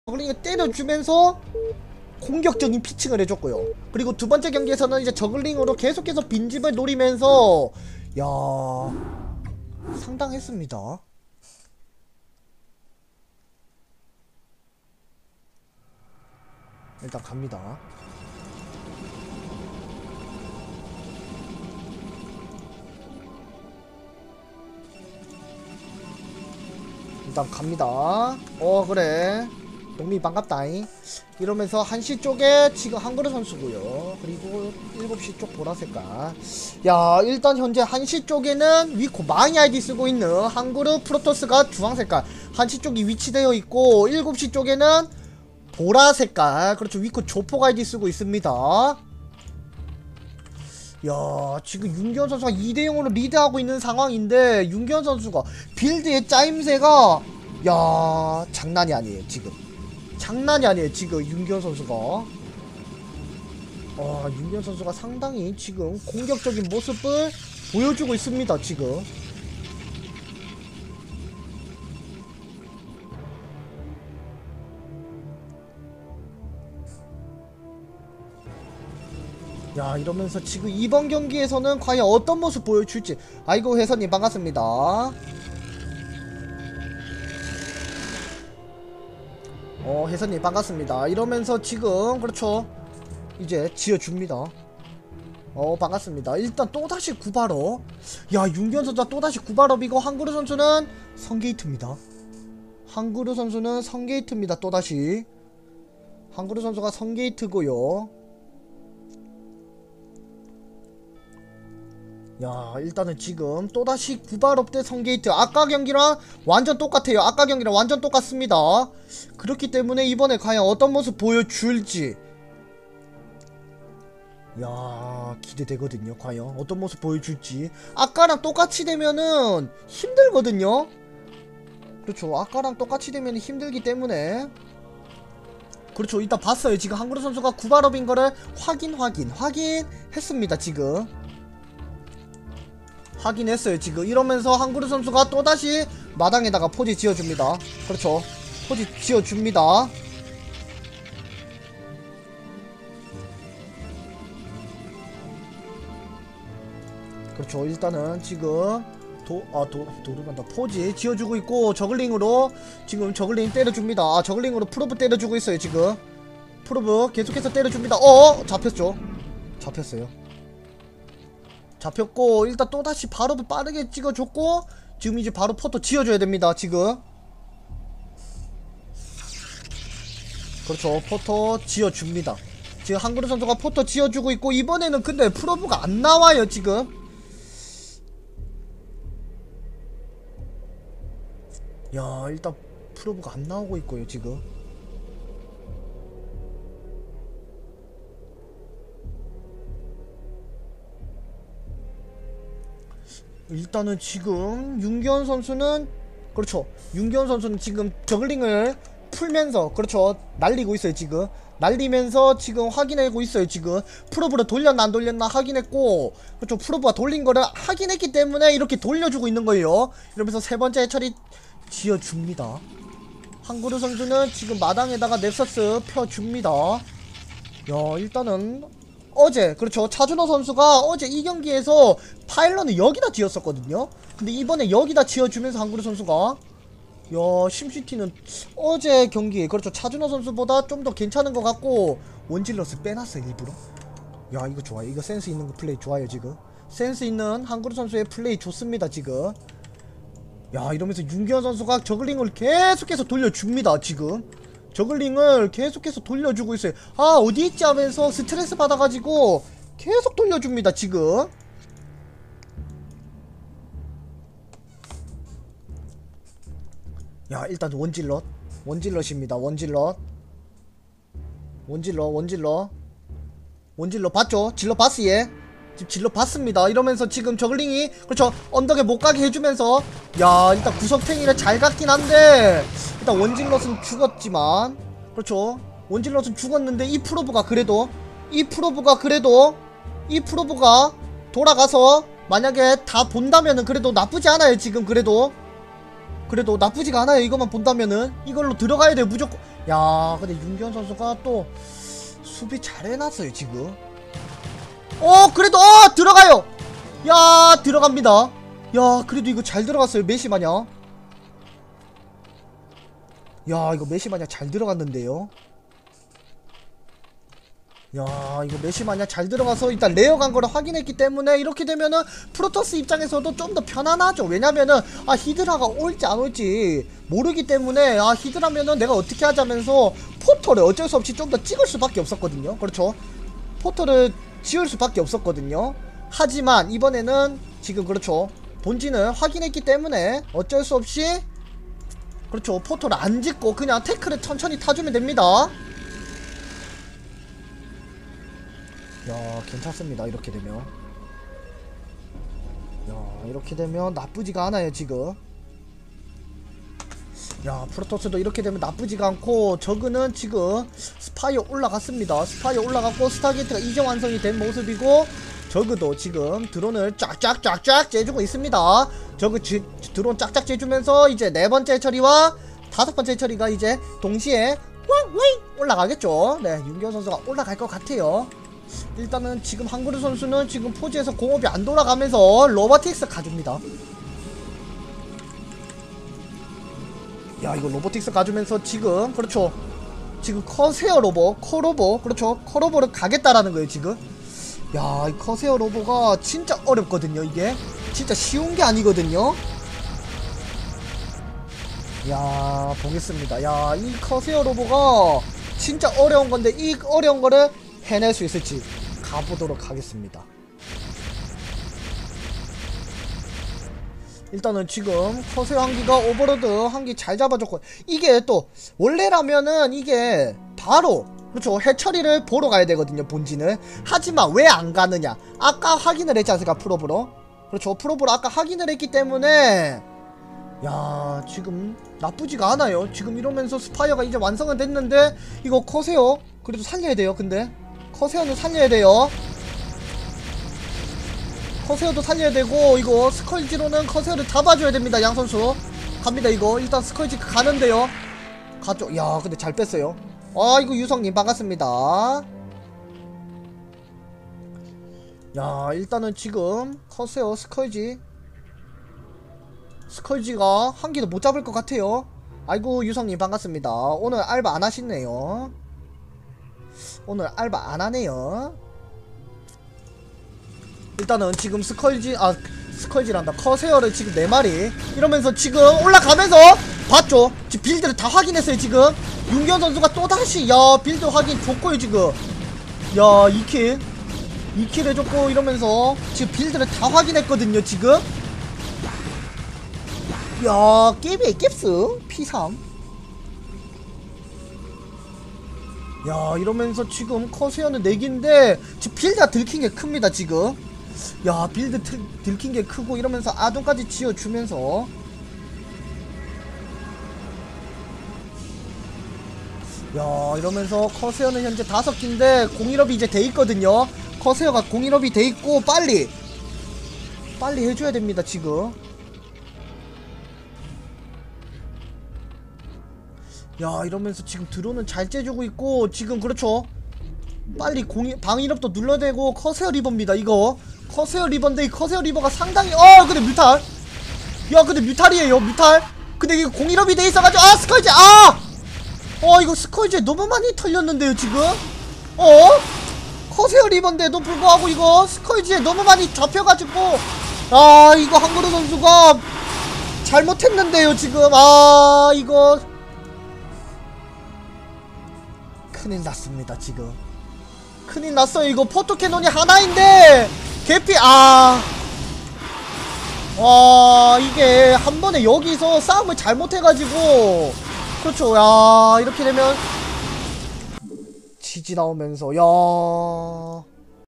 저글링을 때려주면서 공격적인 피칭을 해줬고요. 그리고 두 번째 경기에서는 이제 저글링으로 계속해서 빈집을 노리면서 야 상당했습니다. 일단 갑니다. 일단 갑니다. 그래 동미 반갑다잉. 이러면서 1시 쪽에 지금 한그르 선수고요. 그리고 7시 쪽 보라색깔. 야 일단 현재 1시 쪽에는 위코 마이 아이디 쓰고 있는 한그르 프로토스가 주황색깔 1시 쪽이 위치되어 있고, 7시 쪽에는 보라색깔 그렇죠 위코 조폭 아이디 쓰고 있습니다. 야 지금 윤기현 선수가 2대0으로 리드하고 있는 상황인데, 윤기현 선수가 빌드의 짜임새가 야 장난이 아니에요. 지금 장난이 아니에요. 지금 윤기현 선수가 윤기현 선수가 상당히 지금 공격적인 모습을 보여주고 있습니다. 지금 야 이러면서 지금 이번 경기에서는 과연 어떤 모습 보여줄지. 아이고 혜선님 반갑습니다. 혜선님 반갑습니다. 이러면서 지금 그렇죠 이제 지어줍니다. 반갑습니다. 일단 또다시 구발업. 야 윤기현 선수가 또다시 구발업이고, 한그르 선수는 성게이트입니다. 한그르 선수는 성게이트입니다. 또다시 한그르 선수가 성게이트고요. 야 일단은 지금 또다시 구발업 대 성게이트. 아까 경기랑 완전 똑같아요. 아까 경기랑 완전 똑같습니다. 그렇기 때문에 이번에 과연 어떤 모습 보여줄지 야 기대되거든요. 과연 어떤 모습 보여줄지. 아까랑 똑같이 되면은 힘들거든요. 그렇죠 아까랑 똑같이 되면 힘들기 때문에 그렇죠. 일단 봤어요. 지금 한그르 선수가 구발업인 거를 확인했습니다. 지금 확인했어요. 지금 이러면서 한그르 선수가 또다시 마당에다가 포지 지어줍니다. 그렇죠 포지 지어줍니다. 그렇죠 일단은 지금 도르간다 포지 지어주고 있고, 저글링으로 지금 저글링 때려줍니다. 저글링으로 프로브 때려주고 있어요. 지금 프로브 계속해서 때려줍니다. 잡혔죠. 잡혔어요. 잡혔고, 일단 또다시 바로 빠르게 찍어줬고, 지금 이제 바로 포토 지어줘야 됩니다. 지금 그렇죠 포토 지어줍니다. 지금 한그르 선수가 포토 지어주고 있고, 이번에는 근데 프로브가 안 나와요. 지금 야 일단 프로브가 안 나오고 있고요. 지금 일단은 지금 윤기현 선수는 그렇죠 윤기현 선수는 지금 저글링을 풀면서 그렇죠 날리고 있어요. 지금 날리면서 지금 확인하고 있어요. 지금 프로브를 돌렸나 안 돌렸나 확인했고, 그렇죠 프로브가 돌린 거를 확인했기 때문에 이렇게 돌려주고 있는 거예요. 이러면서 세 번째 해처리 지어줍니다. 한그르 선수는 지금 마당에다가 넥서스 펴줍니다. 야 일단은 어제 그렇죠 차준호 선수가 어제 이 경기에서 파일런을 여기다 지었었거든요. 근데 이번에 여기다 지어주면서 한그르 선수가 야 심시티는 어제 경기 그렇죠 차준호 선수보다 좀 더 괜찮은 것 같고, 원질러스 빼놨어요 일부러. 야 이거 좋아요. 이거 센스 있는 거 플레이 좋아요. 지금 센스 있는 한그르 선수의 플레이 좋습니다. 지금 야 이러면서 윤기현 선수가 저글링을 계속해서 돌려줍니다. 지금 저글링을 계속해서 돌려주고 있어요. 어디있지 하면서 스트레스 받아가지고 계속 돌려줍니다. 지금 야 일단 원질럿입니다. 원질럿 봤죠? 질럿 봤어 얘. 지금 질럿 봤습니다. 이러면서 지금 저글링이 그렇죠 언덕에 못가게 해주면서 야 일단 구석탱이를 잘 갔긴 한데, 일단 원질럿은 죽었지만 그렇죠 원질럿은 죽었는데, 이 프로브가 돌아가서 만약에 다 본다면은 그래도 나쁘지 않아요. 지금 그래도 나쁘지가 않아요. 이것만 본다면은 이걸로 들어가야 돼요. 무조건 야 근데 윤기현 선수가 또 수비 잘 해놨어요 지금. 그래도 들어가요. 야 들어갑니다. 야 그래도 이거 잘 들어갔어요. 메시 마냥. 야 이거 메시 마냥 잘 들어갔는데요. 야 이거 메시 마냥 잘 들어가서 일단 레어 간 거를 확인했기 때문에 이렇게 되면은 프로토스 입장에서도 좀 더 편안하죠. 왜냐면은 히드라가 올지 안 올지 모르기 때문에 히드라면은 내가 어떻게 하자면서 포터를 어쩔 수 없이 좀 더 찍을 수밖에 없었거든요. 그렇죠. 포터를 지을 수밖에 없었거든요. 하지만 이번에는 지금 그렇죠. 본진을 확인했기 때문에 어쩔 수 없이 그렇죠. 포터를 안 짓고 그냥 태클을 천천히 타주면 됩니다. 야 괜찮습니다. 이렇게 되면 이렇게 되면 나쁘지가 않아요 지금. 야 프로토스도 이렇게 되면 나쁘지가 않고 저그는 지금 스파이어 올라갔습니다. 스파이어 올라갔고 스타게이트가 이제 완성이 된 모습이고 저그도 지금 드론을 쫙쫙쫙쫙 째주고 있습니다. 저그 드론 쫙쫙 째주면서 이제 4번째 처리와 5번째 처리가 이제 동시에 올라가겠죠. 네 윤기현 선수가 올라갈 것 같아요. 일단은 지금 한그루 선수는 지금 포지에서 공업이 안 돌아가면서 로보틱스 가줍니다. 야 이거 로보틱스 가주면서 지금 그렇죠. 지금 커세어 로보 커로보 그렇죠. 커로보를 가겠다라는 거예요 지금. 야 이 커세어 로보가 진짜 어렵거든요. 이게 진짜 쉬운 게 아니거든요. 야 보겠습니다. 야 이 커세어 로보가 진짜 어려운 건데 이 어려운 거를 해낼 수 있을지 가보도록 하겠습니다. 일단은 지금 커세어 한기가 오버로드 한기 잘 잡아줬고 이게 또 원래라면은 이게 바로 그렇죠 해처리를 보러 가야 되거든요 본진을. 하지만 왜 안 가느냐 아까 확인을 했지 않습니까 프로브로. 그렇죠 프로브로 아까 확인을 했기 때문에 야 지금 나쁘지가 않아요. 지금 이러면서 스파이어가 이제 완성은 됐는데 이거 커세어 그래도 살려야 돼요. 근데 커세어는 살려야 돼요. 커세어도 살려야 되고 이거 스컬지로는 커세어를 잡아줘야 됩니다. 양 선수 갑니다. 이거 일단 스컬지 가는데요. 가죠. 야 근데 잘 뺐어요. 이거 유성님 반갑습니다. 야 일단은 지금 커세어 스컬지가 한 개도 못 잡을 것 같아요. 아이고 유성님 반갑습니다. 오늘 알바 안 하시네요. 오늘 알바 안 하네요. 일단은 지금 스컬지란다. 커세어를 지금 4마리 이러면서 지금 올라가면서 봤죠. 지금 빌드를 다 확인했어요. 지금 윤기현 선수가 또다시 빌드 확인 좋고요. 지금 야 2킬 해줬고 이러면서 지금 빌드를 다 확인했거든요. 지금 야 깨비의 cap스 P3 야 이러면서 지금 커세어는 4개인데 지금 빌드가 들킨 게 큽니다. 지금 야 빌드 들킨 게 크고 이러면서 아둔까지 지어주면서 야 이러면서 커세어는 현재 5개인데 공일업이 이제 돼있거든요. 커세어가 공일업이 돼있고 빨리 해줘야 됩니다. 지금 야 이러면서 지금 드론은 잘 째주고 있고 지금 그렇죠 빨리 방일업도 눌러대고 커세어 리버입니다. 이거 커세어 리버인데 이 커세어 리버가 상당히 근데 뮤탈 야 근데 뮤탈이에요. 뮤탈 근데 이거 공일업이 돼 있어가지고 스컬지 이거 스컬지에 너무 많이 털렸는데요. 지금 커세어 리버인데도 불구하고 이거 스컬지에 너무 많이 잡혀가지고 이거 한그루 선수가 잘못했는데요. 지금 이거 큰일 났습니다. 지금 큰일 났어요. 이거 포토캐논이 하나인데 개피 이게 한 번에 여기서 싸움을 잘못해가지고 그렇죠. 야 이렇게 되면 지지 나오면서